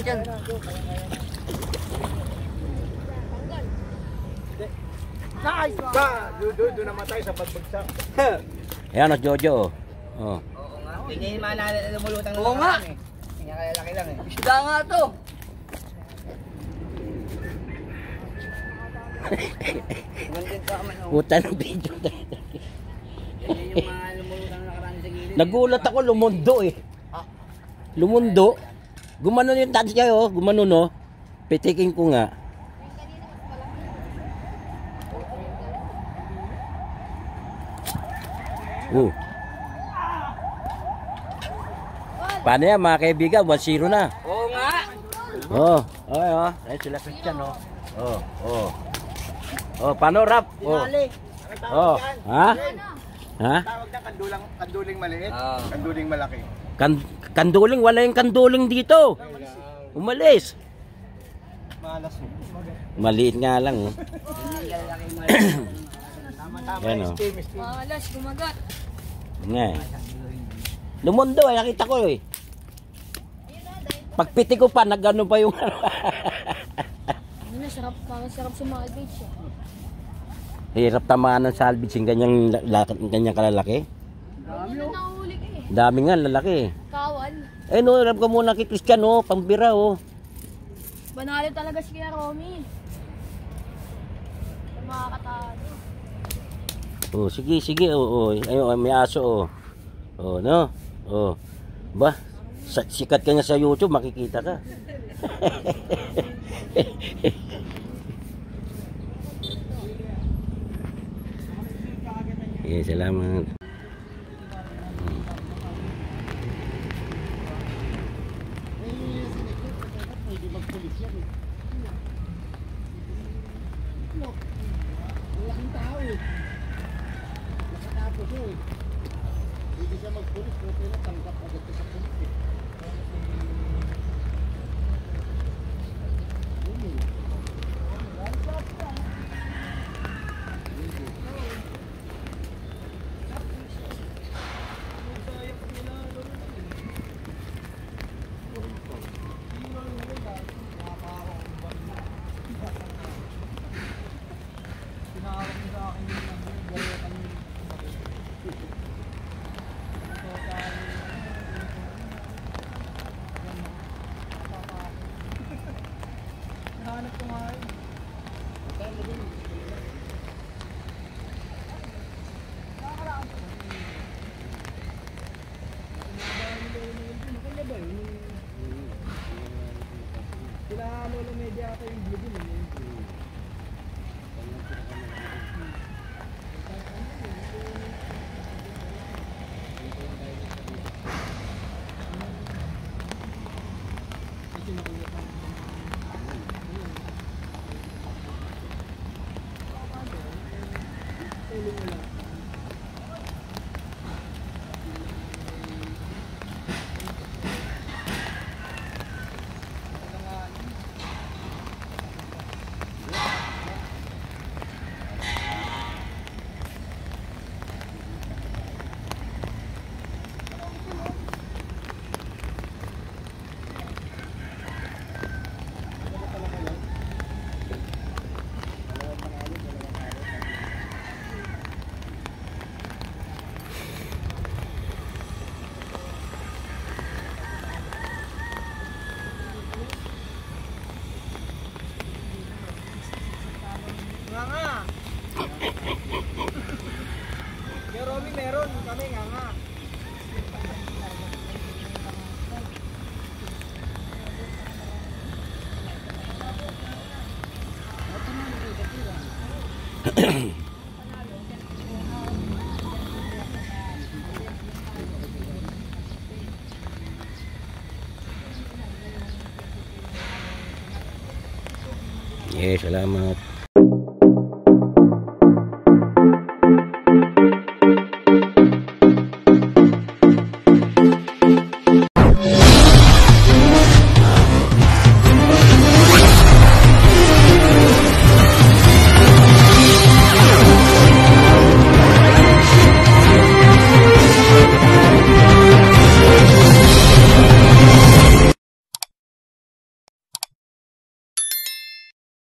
dyan. Nice! Ba, doon namatay sa pagbagsak. Ayan o, Jojo. Oh. Oo nga. Hindi naman lumulutang na Oo nga. eh. Kanya kalalaki lang eh. Isda nga to. Gandun ka man. Puta ng video. Yan yung mga lumulutang na nakaraan sa gilid. Nagulat ako, lumundo eh. Lumundo. Gumanon yung tatay niya oh. Gumanon no. Pitikin ko nga. Paano yan mga kaibigan? 1-0 na. Oo nga. Oh, okay oh. Ayun sila Christian oh. Oh, oh. Oh, paano rap? Oh. Oh, ha? Ha? Tawag na kanduling maliit, Ah. kanduling malaki. Kanduling, wala yung kanduling dito. Umalis. Malas mo. Maliit nga lang oh. Tama-tama Yan, yung oh. steam. Malas, gumagat. Nga eh. Lumundo eh, nakita ko eh. Pagpiti ko pa, nagano pa yung Ano, sarap, parang sarap sumagay siya. hirap tamaan ng salvage yung ganyang kalalaki. Ano na nahuli ka eh. Dami nga lalaki eh. Kawan. Eh no, hirap ka muna kay Christian oh, pambira oh. Banalo talaga si Kuya Romy. Makakatalo. Oh, sige, sige oh, oh. Ayun, may aso oh. Oh, no? Oh. Ba, sikat ka nga sa YouTube, makikita ka. Okay, salamat. Hindi siya magpulis, pero tanggap agad sa pulis. Sila Lola Media ata yung blue din eh. Nga. Kaya Romy meron kami nga. Yeah, salamat.